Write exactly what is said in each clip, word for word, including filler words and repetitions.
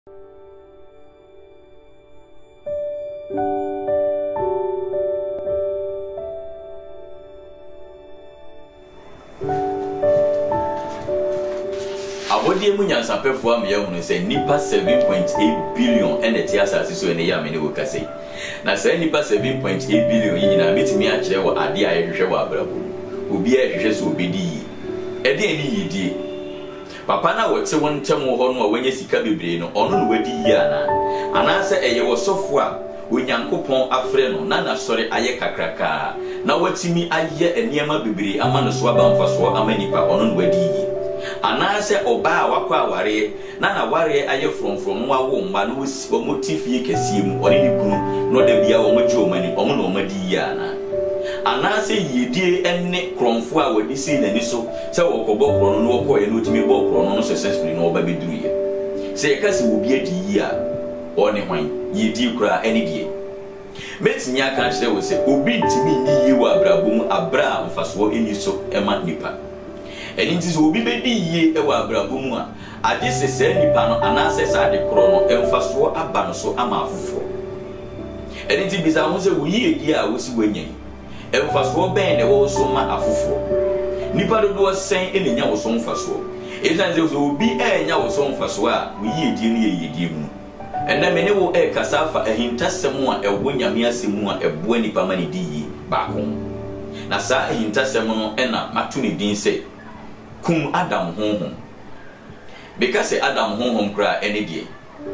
Abodi mu nyansapefo am ye hunu say nipa seven point eight billion and the tiasase so ene ya me ne wokase na say nipa seven point eight billion yi na metimi a kire wo ade a yehwehwe wo abrabo obi a hwehwe so obedi yi ede eni yidi papa na wote won ntem ho no wanya sika bebre no ono no wadi yi ana ana se eye wo sofo a onyankopon afre no na na sori aye kakraka na watimi aye eniema bebre ama no so abamfa so ama nipa ono no wadi yi ana se oba wakwa aware na na ware aye from from wa wo mba no wo motifi kese mu oni ni kunu no da bia wo moji o mani omo no madi ya na ana se yedie enne kromfo a wadi si nani so se wo kobo kro no wo koye no timi bo kro no successfully no oba beduru ye se kase wo bia di ya oni hwan yedie kura eni die metinya kan kire wo se obi ntimi ni yi wo abrabum abra mfaso eni so ema nipa eni nti so obi bedi yie e wa abrabum a ade sese nipa no anase sa de kro no emfaso aba no so ama afofo eni nti bisa ho se wo yie di a wo si wanyan emfaso ben ne wo so ma afofo nipa do do sen eni nya wo so mfaso ezan se obi e nya wo so mfaso a wo yie di no ye yie di mu ena me ne wo e kasafa ahintasem a ewo nyame asem a ebo nipa ma ne di yi ba ko na sa ahintasem no ena matu ne din se kum Adam honhom because Adam honhom kra ene die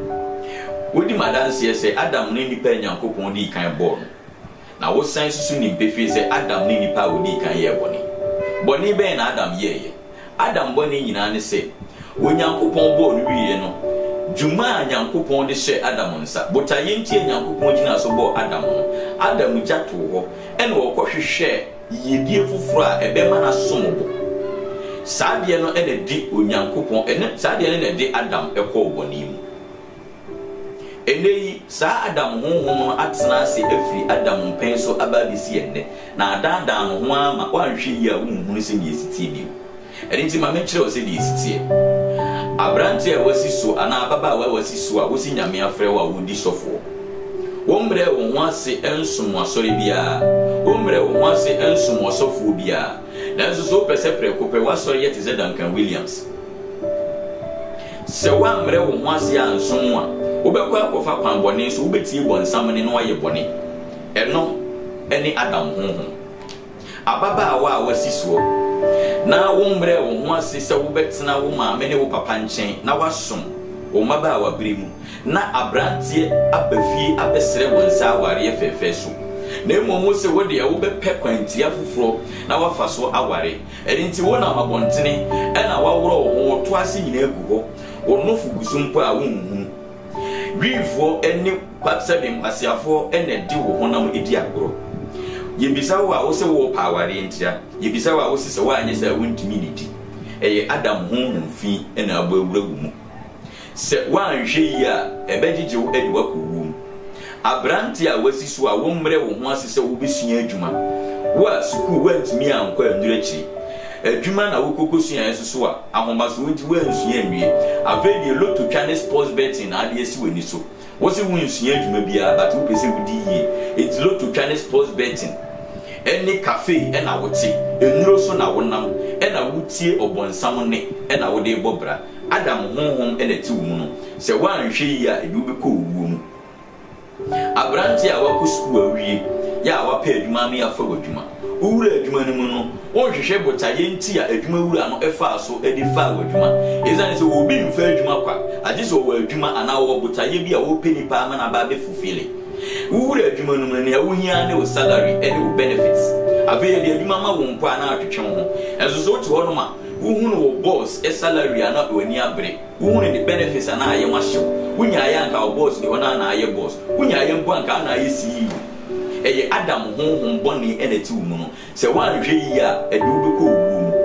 wodi madanse se Adam ne nipa nyankopon di kan bo na wo san susu ni befi se Adam ne nipa wodi kan ye boni boni be na Adam ye ye Adam boni nyina ne se wo nyankopon bo no wiye no juma nyankopon de hye Adam nsa botaye ntie nyankopon gina so bo Adam no Adam jato ho ene wo kwohwehwe yedie fufuru a ebe ma na somobo saade no ene di onyankopon ene saade no ene di Adam ekọ oboni mu ene sa Adam honhom no atena se afri Adam pen so ababisi enne na adada no ho ama wanhwe yi a wunhunu se ni esitie bi ene nti ma menkyere o se di esitie abrante a wasi so ana baba wa wasi so a wosi nyame afre wa wodi sofo wombre wo ho ase ensum asori bia wombre wo ho ase ensum osofo bia nanso so pese prekope wasori yet ze Duncan Williams se wa mre wo ho ase ansom a wobekwa akofa kwanbone so wobetie bonsam ne no waye bone eno eni Adam honhom ababa wa a wasi so na wombre wo ho ase se wobetena wo maame ne wo papa nchen na wasom wo maba wa brimu na abrantie abafie abesere wonsa aware fefe so na emo se wo de wo bepe kwantia fufuro na wafa so aware eri nti wo na mabontene e na waworo wo ho to ase nyina egu ho wo no fugusumpo a wonhu wifo eni kwatsedem asiafo ene di wo honam edi agoro yebisa wo a wo se wo pa aware ntia yebisa wo a wo se wo anye se wontimi nidi eye Adam honhom fi ena abawura gumu se wanhwe yi a ebegige wo edi wakuwu abranti a wasi so a wo mre wo ho asese wo besua adwuma wo suku wantimi ankwa ndurachi adwuma na wo kokosua yeso a ahomaso wonti wansua nwie avedi loto twane sports betting na ade esi wani so wo se wonsua adwuma bia but wo pese wudi yi it loto twane sports betting eni cafe ena wote enuro so na wonam ena wutie obonsam ne ena wo de bobra Adam honhom ena ti wo mu no se wanhwe yi a ebi wobekọ wuwo mu abranti a wakusku awie ya wapa adwuma me afa wadwuma wura adwuma no mu no wonhwehwe botaye nti a adwuma wura no efa so edi fa wadwuma ezane se obi mfa adwuma kwa age so wo adwuma ana wo botaye bi a wo peni pa ama na ba be fulfill wura adwuma no mu ne a wohia ne wo salary and wo benefits aveye de adwuma ma wo mpo ana atwetwe ho enso so to ho no ma wohunu wo boss e salary ana wani abre wohunu the benefits ana aye mahyew wonya aye anka wo boss de wona na aye boss wonya aye mpo anka ana aye C E O eye Adam honhom boni eneti wo mu no se wanhwe yi a edudu ko wo mu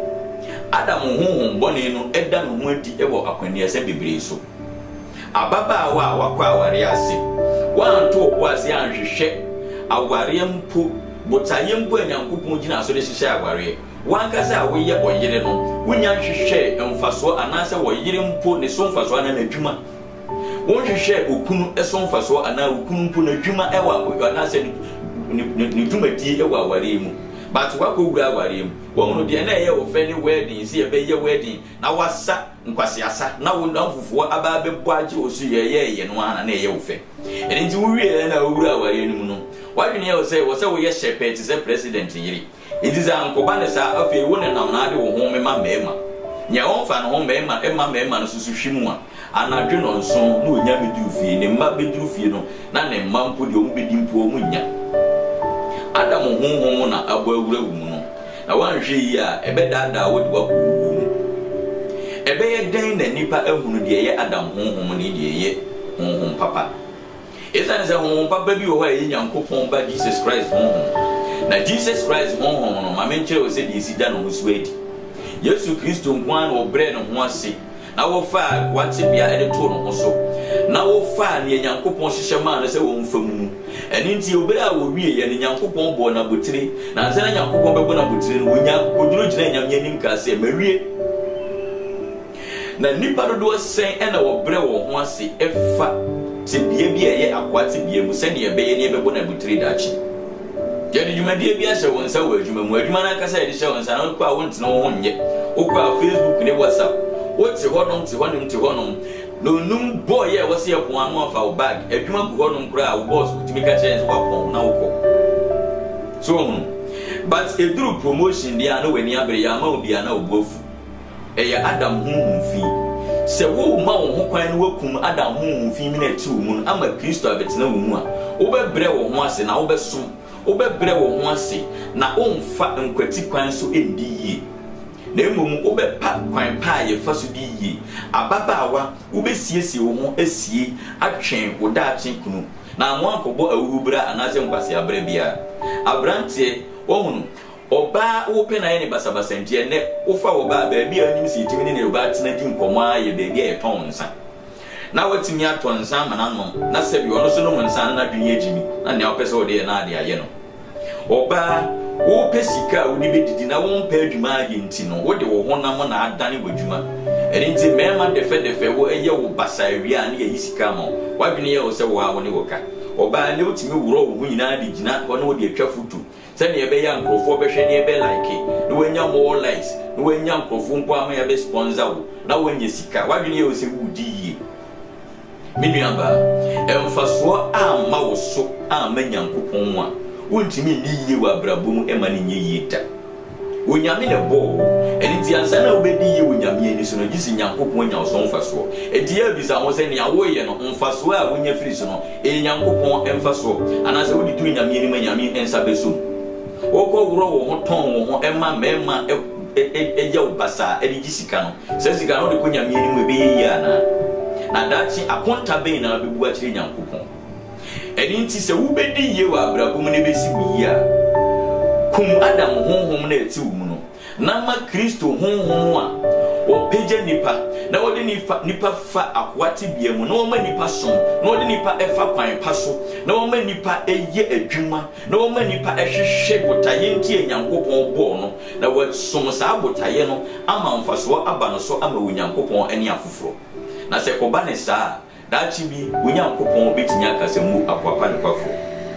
Adam honhom boni no eda no ho adi ebo akwani se bebre so ababa wa wakwa aware ase wanto obo ase anhwehwe aware mpo botaye mpo anyankopon gina so de hyehyɛ aware wankasa wo ye oyire no wonya hwehwe emfaso anase wo yire mpo ne so mfaso ana na adwuma won hwehwe okunu esonfa so ana okunu mpo na dwuma ewa na se ni dwumadi ewa aware mu but wako wura aware mu won no de na ye wo fe ni wedding si e be ye wedding na wasa nkwase asa na wo ndamfofo aba bebo age osu ye ye ye no ana na ye wo fe eni nti wo wie na wura aware mu no wadwene ye wo se wo se wo ye shepherd se president yiri enti za nkoba ne sa afi wo ne nam na ade wo ho mema mema nya won fa no ho mema ema mema no susu hwimu a anadwe no nso na onya beduru fie ne mma beduru fie no na ne mma mpo de o mbedi mpo o munya Adam honhom na abo awura wu no na wanhwe yi a ebedada wo de wakuwu no ebeye den na nipa ehunu de ye Adam honhom ne de ye honhom papa esa ne se honhom papa bi wo ha ye Nyankopɔn ba Jesus Christ honhom na Jesus Christ honhom no ma menche o se de sida no musuedi Yesu Kristo nkwan no obre no ho ase na wo fa kwate bia ede to no so na wo fa ne Nyankopɔn hyehyɛ ma na se wo mfamu eni nti obere a wo wie ye ne Nyankopɔn bo na botire na nse na Nyankopɔn bebo na botire no wonya koduro gina nyam yanim ka se mawie na nipa dodo sen ena wo bre wo ho ase efa se bia bia ye akwate bia mu se ne ye beye ne bebo na botire dachi jadi juma die bia hye won sa wo adwuma mu adwuma na kasa ye hye won sa na ko a won tena wo ho nye wo ko Facebook ne WhatsApp wo ti hodom ti hodom ti hodom no num boy ye wose ye pon anu afa wo bag adwuma gu hodom kura wo boss utimi ka chance wa pon na wo ko so um, but a through promotion dia na wani abere ya ma obi ana obuafu e ya Adam hunhun fi se wo ma wo ho kwan no wakum Adam hunhun fi mi na ti wo mu ama Kristo abetina wo mu a wo be bre wo ho ase na wo be som wo be bre wo ho ase na omfa nkwati kwan so endi yi na emom wo be pa kwan pa ye fa so di yi ababawa wo be siesie wo ho asie atwen wo da atwen kunu na mo akobo awubra anase nkwase abra bia abrante wo hunu oba wo pe na ye ne basabasa ntie ne wo fa wo ba ba bia anim si timi ne oba tena di nkomo aye ba bia ye ton nsa na watimi aton nsa manano na se bi ono so no nsa na dwene agimi na ne opese wo de na ade aye no oba wo pesika wo ni bedidi na wo mpa adwuma aye nti no wo de wo honam na adane wadwuma eri nti mema defe defe wo eye wo basa awia na ye sika mo wadwene ye wo se wo awo ne wo ka oba ne utimi wuro wo nyina de gina ono wo de atwa futu se ne ebe ya nkrofo behwe ne ebe like no wanya more likes no wanya nkrofo mpo ama ya be sponsor wo na wanya sika wadwene ye wo se wudi yi minuamba emfaso ama wo so ama Nyankopɔn a wontimi ni yiye wa brabom ema ne nye yita onyame ne bo eni ti ansa na obedi ye onyame ani so no gisi Nyankopɔn nya so mfaso edi ya bisa ho se ne awo ye no mfaso a wonya firi so no e Nyankopɔn emfaso anase wodi tu nyame ani ma nyame ensa beso wokɔ woro wo ho ton wo ho ema mema eje obasa edi gisika no se sika no de ko nyame ani mu ebe ye ya na na dachi akonta be na bebu a kire Nyankopɔn eni nti se wo bedi ye wa brabom ne besi wi ya kum Adam honhom na eti wo mu no na ma Kristo honhom a o peje nipa na wode nipa nipa fa akwati bia mu na wo ma nipa som na wode nipa efa kwan paso na wo ma nipa eye adwuma na wo ma nipa ehwehwe botaye nti Nyankopɔn bo no na wo som sa botaye no ama mfaso aba no so ama wo Nyankopɔn ani afoforo na se koba ne sa dachi bi wo Nyankopɔn betinya kasemu akwapa ne kwafo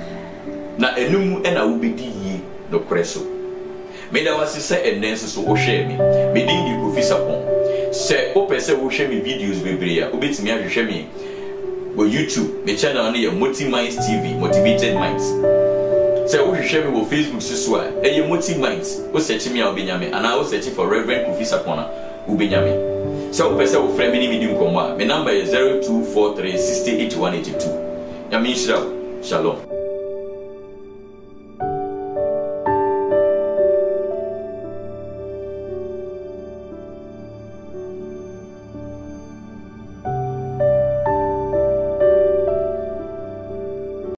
na enum ena wo bedi yi no kreso me da wasi se enenso so wo hwe mi me din di Kofi Sarpong se o pese wo hwe mi videos bebre ya obetimi ahwehwe mi wo YouTube me channel ne ya Motiminds T V, Motivated Minds. Se wo hwehwe mi wo Facebook so a eye Motiminds wo search me a obenyame ana wo search for Reverend Kofi Sarpong obenyame. Se wo pese wo frame ni mi di nkomo a me number is zero two four three six eight one eight two. Yami Shalom.